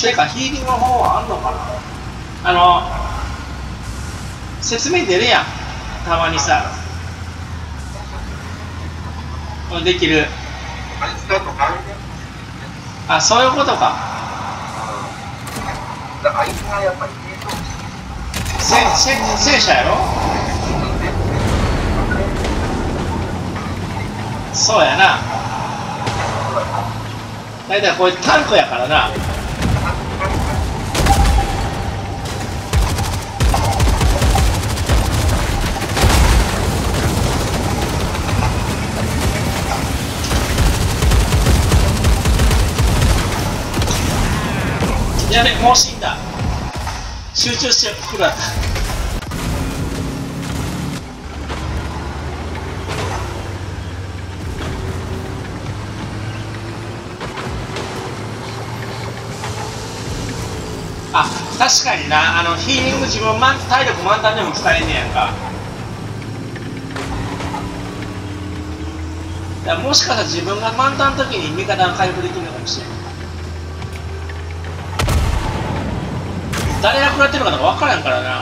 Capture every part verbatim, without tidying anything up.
てかヒーリングの方はあんのかな。あの説明出るやん、たまにさ。できる。あ、そういうことか。せせ戦車やろ。そうやな。だいたいこれタンクやからな。やべ、もう死んだ。集中してくらった。あ、確かにな、あのヒーリング自分満体力満タンでも使えんねやんか。だからもしかしたら自分が満タンの時に味方が回復できるのかもしれない。誰が食らってるのかとか分からんからな。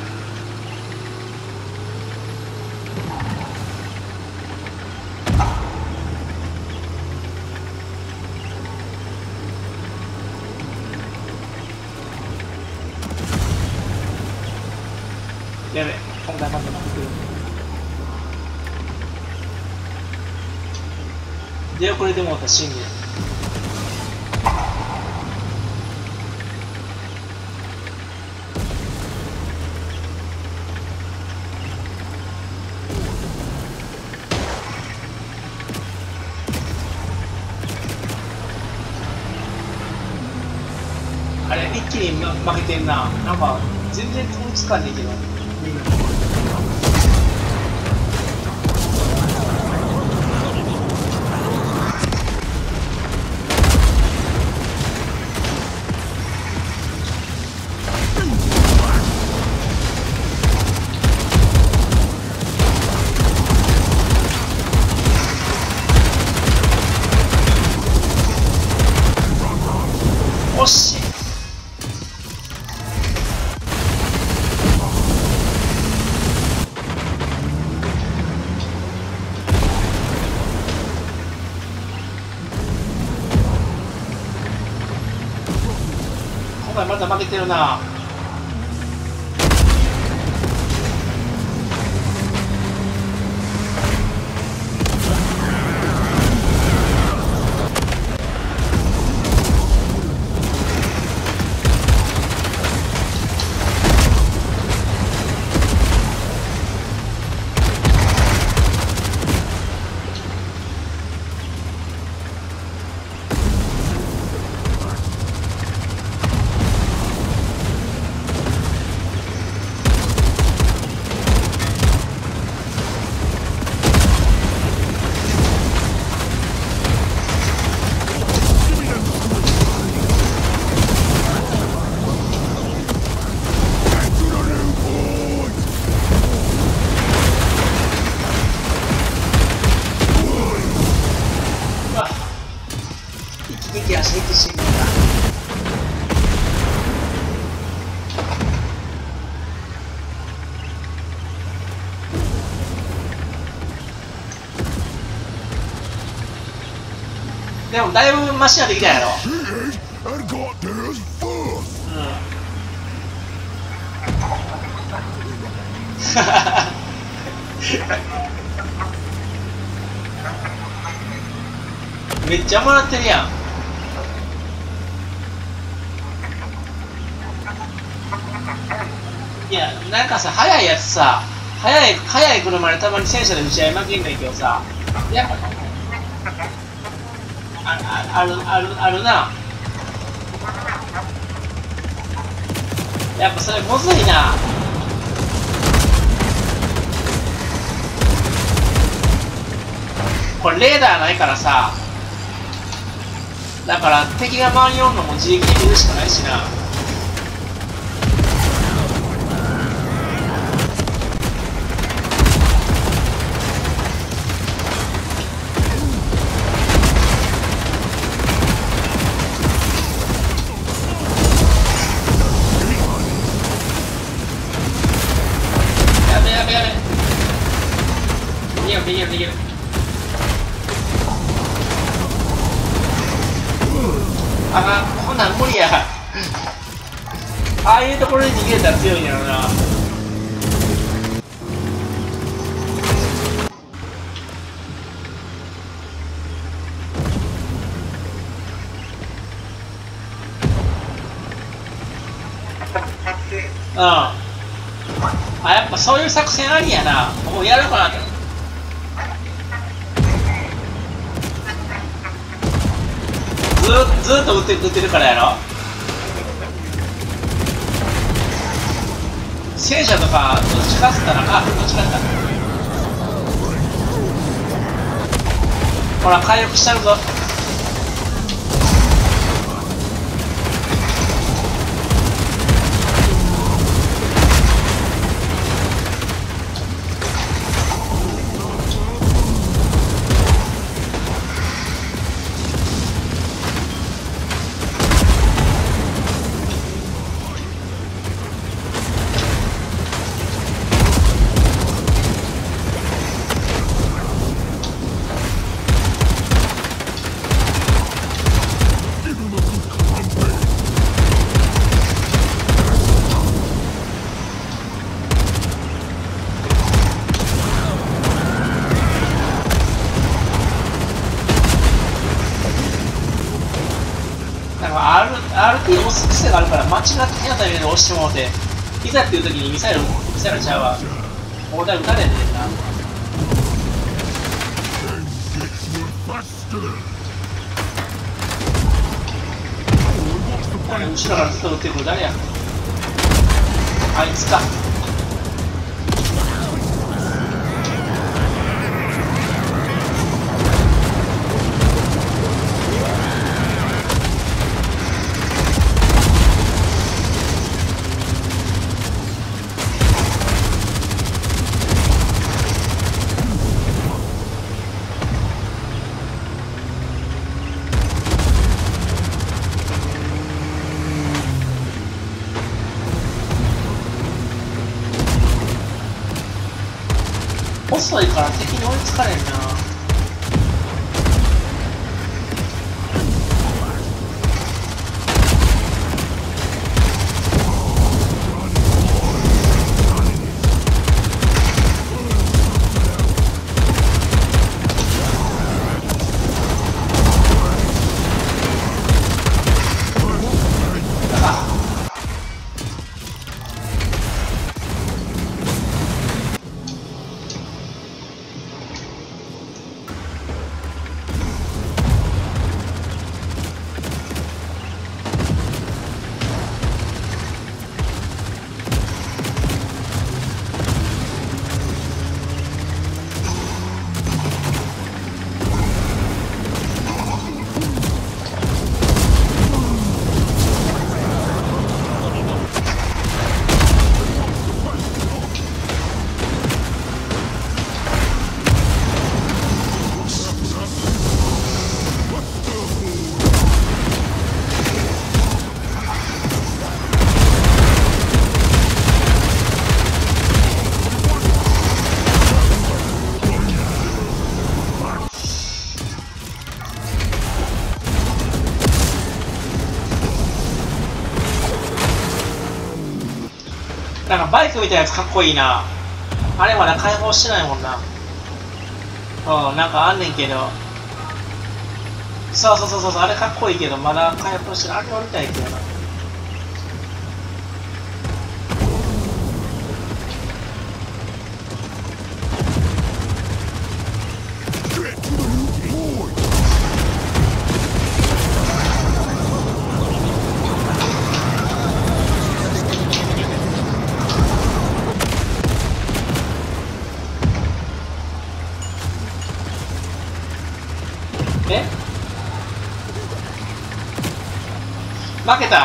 やべ、今回また負けてる。出遅れてもうた信玄。あれ一気に負けてんな。なんか全然統一感できる。惜しい。今回また負けてるな。息がしてきしんだ。でもだいぶマシになってきたやろ。うん、めっちゃもらってるやん。いや、なんかさ、速いやつさ、速い速い車でたまに戦車で打ち合い負けんねんけどさ、やっぱあああるあるあるな。やっぱそれむずいな。これレーダーないからさ、だから敵が周りにおるのも自力で見るしかないしな。 ああ、こんなん無理や。ああいうところに逃げたら強いんやろな。うん。あ、やっぱそういう作戦ありやな。もうやるかなって。ずーずーっと撃って撃ってるからやろ。戦車とかどっちかっつったら、あ、どっちかった。ほら回復したるぞ。アールティー 押す癖があるから間違って変なタイミングで押してもらっていざっていう時にミサイルミサイルちゃうわ砲台撃たれんねんな。後ろからずっと撃ってくる誰やあいつか。遅いから敵に追いつかれんな。なんかバイクみたいなやつかっこいいな。あれまだ解放してないもんな。うん、なんかあんねんけど。そうそうそうそう、あれかっこいいけど、まだ解放してない。あれ乗りたいけどな。え？負けた。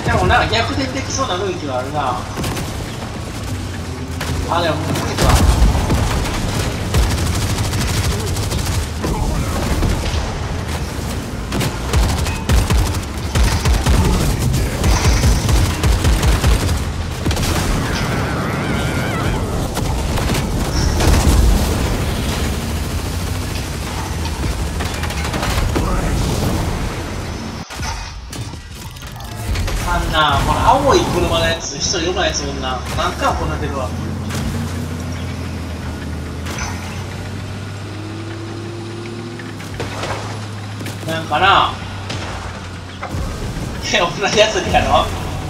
でもなんか逆転できそうな雰囲気はあるな。あ、でももう無理か。あんな、この青い車のやつ、一人呼ばないやつおんな。何回もこんな出るわ。なんかな、え、同じやつにやろ。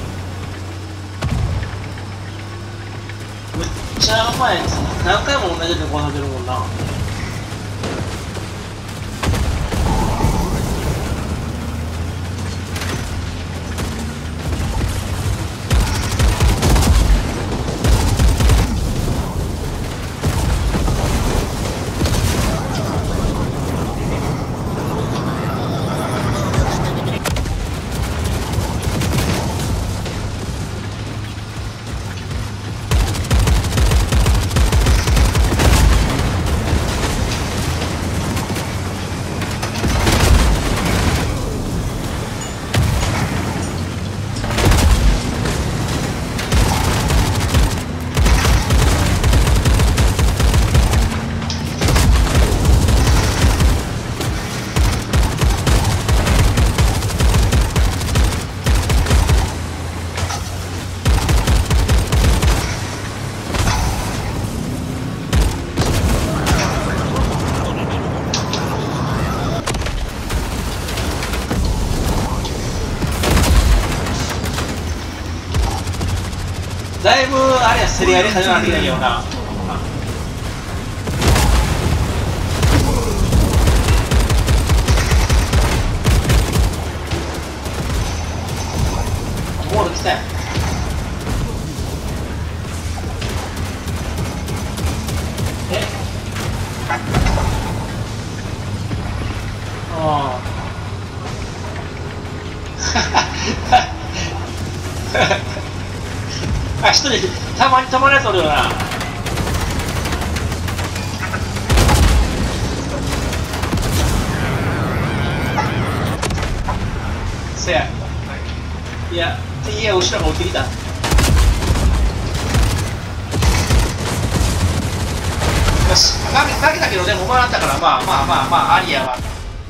めっちゃ甘いやつ。何回も同じやつにこんな出るもんな。だいぶあれや競り合いで始まってきたけどな。ゴール来たよ。えああ一人たまに止まるやつおるよな。せやいやいや後ろが落ちてきた。よし負け負けたけどでも回ったからまあまあまあまあありやわ。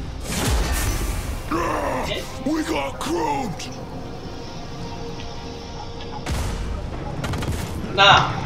えなあ